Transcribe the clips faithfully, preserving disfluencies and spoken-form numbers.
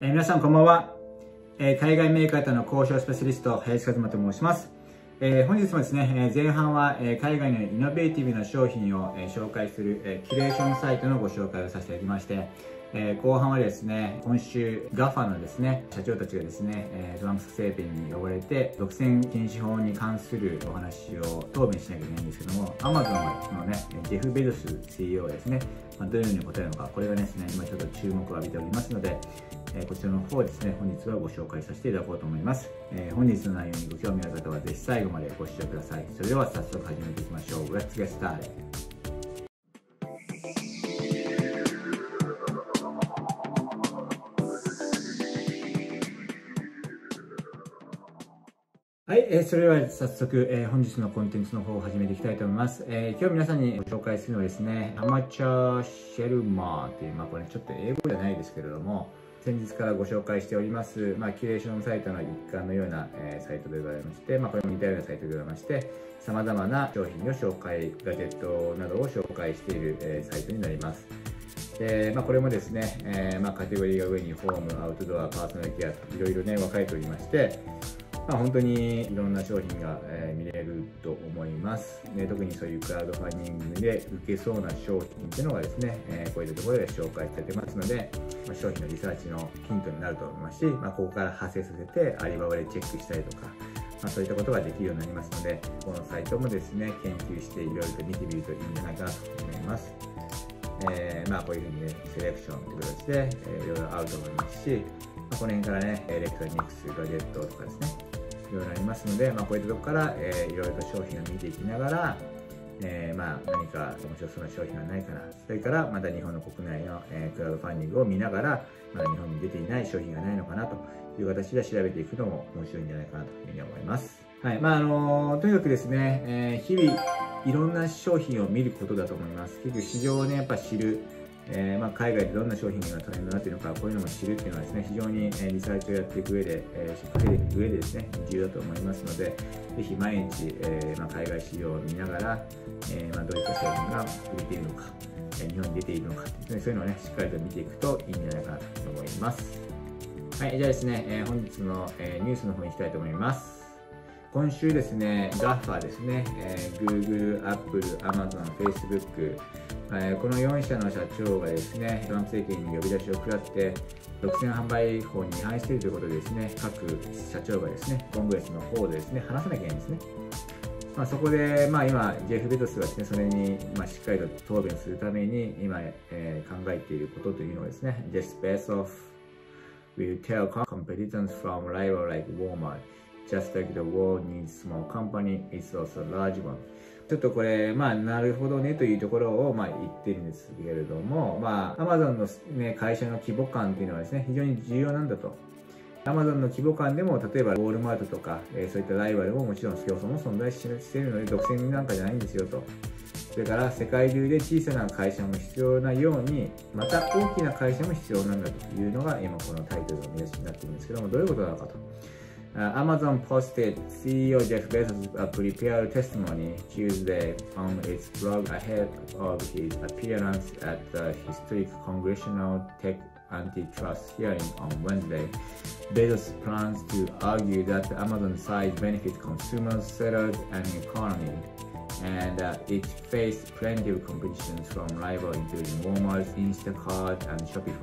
えー、皆さんこんばんは、えー、海外メーカーとの交渉スペシャリスト林和馬と申します。えー、本日もですね、えー、前半は、えー、海外のイノベーティブな商品を、えー、紹介する、えー、キュレーションサイトのご紹介をさせていただきまして、えー、後半はですね、今週 ガファ のですね社長たちがですね、えー、トランプ政権に呼ばれて独占禁止法に関するお話を答弁しなきゃいけないんですけども、 アマゾン のねジェフ・ベゾス シーイーオー がですね、まあ、どのように答えるのか、これがですね今ちょっと注目を浴びておりますので、えー、こちらの方をですね本日はご紹介させていただこうと思います。えー、本日の内容にご興味ある方はぜひ最後までご視聴ください。それでは早速始めていきましょう。 Let's get started。はい、えー、それでは早速、えー、本日のコンテンツの方を始めていきたいと思います。えー、今日皆さんにご紹介するのはですね、アマチュアシェルマーという、まあこれちょっと英語じゃないですけれども、先日からご紹介しております、まあ、キュレーションサイトの一環のような、えー、サイトでございまして、まあ、これも似たようなサイトでございまして、様々な商品の紹介、ガジェットなどを紹介している、えー、サイトになります。でまあ、これもですね、えーまあ、カテゴリーが上にホーム、アウトドア、パーソナルケアといろいろね分かれておりまして、まあ、本当にいろんな商品が、えー、見れると思います、ね。特にそういうクラウドファンディングで受けそうな商品っていうのがですね、えー、こういったところで紹介されてますので、まあ、商品のリサーチのヒントになると思いますし、まあ、ここから派生させてアリババでチェックしたりとか、まあ、そういったことができるようになりますので、このサイトもですね研究していろいろと見てみるといいんじゃないかなと思います。えー、まあこういうふうにねセレクションという形で、えー、いろいろ合うと思いますし、まあ、この辺からねエレクトロニクス、ガジェットとかですね、いろいろありますので、まあ、こういったところから、えー、いろいろと商品を見ていきながら、えー、まあ何か面白そうな商品はないかな、それからまた日本の国内の、えー、クラウドファンディングを見ながら、まだ日本に出ていない商品がないのかなという形で調べていくのも面白いんじゃないかなというふうに思います。はい、まああのー、とにかくですね、えー、日々いろんな商品を見ることだと思います。結局市場をねやっぱ知る、えーまあ、海外でどんな商品がトレンドになっているのか、こういうのも知るっていうのはですね非常に、えー、リサーチをやっていく上で、えー、しっかりいく上でですね重要だと思いますので、ぜひ毎日、えーまあ、海外市場を見ながら、えーまあ、どういった商品が売れているのか、えー、日本に出ているのか、そういうのをねしっかりと見ていくといいんじゃないかなと思います。はい、じゃあですね、えー、本日の、えー、ニュースの方に行きたいと思います。今週ですね、ガファ ですね、えー、Google、Apple、Amazon、Facebook、えー、このよん社の社長がですね、トランプ政権に呼び出しを食らって、独占販売法に違反しているということでですね、各社長がですね、コングレスの方でですね、話さなきゃいけないんですね。まあ、そこで、まあ、今、ジェフ・ベゾスがですね、それに、まあ、しっかりと答弁するために、今、えー、考えていることというのはですね、Jeff Bezos will tell competitors from rival like Walmart。Just like the world needs small company, it's also a large one. ちょっとこれ、まあ、なるほどねというところを、まあ、言ってるんですけれども、まあ、Amazon の、ね、会社の規模感というのはですね、非常に重要なんだと。Amazon の規模感でも、例えば、ウォールマートとか、えー、そういったライバルももちろん、競争も存在しているので、独占なんかじゃないんですよと。それから、世界中で小さな会社も必要なように、また大きな会社も必要なんだというのが、今このタイトルの見出しになっているんですけども、どういうことなのかと。Uh, Amazon posted C E O Jeff Bezos' a prepared testimony Tuesday on its blog ahead of his appearance at the historic Congressional Tech Antitrust hearing on Wednesday. Bezos plans to argue that Amazon's size benefits consumers, sellers, and the economy, and uh, it faced plenty of competition from rivals including Walmart, Instacart, and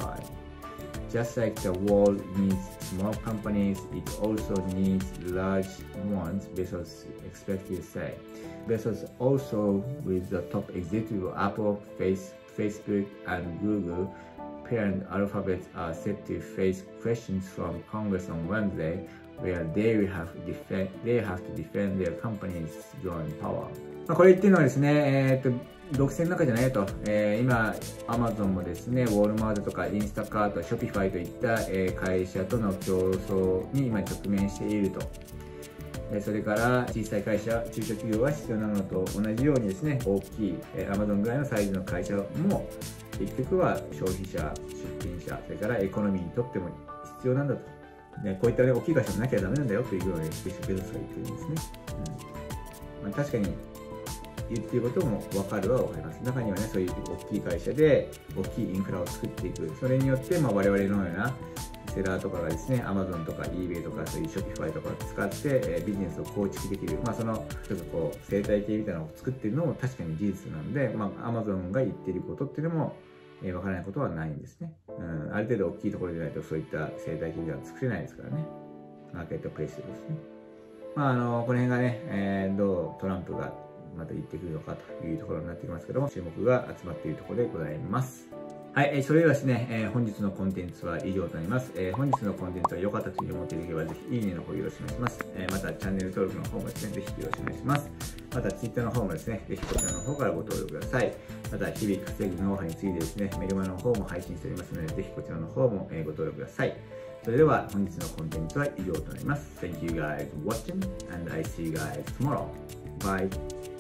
Shopify.Just like the world needs small companies, it also needs large ones, Bezos expected to say. Bezos also, with the top executive of Apple, Face, Facebook, and Google, parent Alphabet are set to face questions from Congress on Wednesday, where they will have, defend, they have to defend their company's growing power. これ言ってるのはですね、えー、っと独占の中じゃないと、えー、今、Amazon もですね、ウォールマートとかインスタカート、Shopify といった、えー、会社との競争に今直面していると。えー、それから小さい会社、中小企業が必要なのと同じようにですね、大きい、えー、Amazon ぐらいのサイズの会社も結局は消費者、出品者、それからエコノミーにとっても必要なんだと。ね、こういった、ね、大きい会社もなきゃダメなんだよというようなベゾスが言ってるんですね。うんまあ、確かに言っていることも分かるは分かります。中にはね、そういう大きい会社で大きいインフラを作っていく。それによって、まあ、我々のような、 セラーとかがですね、Amazon とか eBay とかそういう Shopify とかを使って、えー、ビジネスを構築できる、まあ、そのちょっとこう生態系みたいなのを作っているのも確かに事実なので、まあ、Amazon が言っていることっていうのも、えー、分からないことはないんですね。うん、ある程度大きいところでないとそういった生態系では作れないですからね。マーケットプレイスですね。まあ、あのこの辺がね、えー、どうトランプがまた言ってくるのかというところになってきますけども、注目が集まっているところでございます。はい、それではですね、えー、本日のコンテンツは以上となります。えー、本日のコンテンツが良かったというふうに思っていただければ、ぜひいいねの方よろしくお願いします。えー、またチャンネル登録の方もですね、ぜひよろしくお願いします。また Twitter の方もですね、ぜひこちらの方からご登録ください。また日々稼ぐノウハウについてですね、メルマガの方も配信しておりますので、ぜひこちらの方もご登録ください。それでは本日のコンテンツは以上となります。Thank you guys for watching and I see you guys tomorrow. Bye.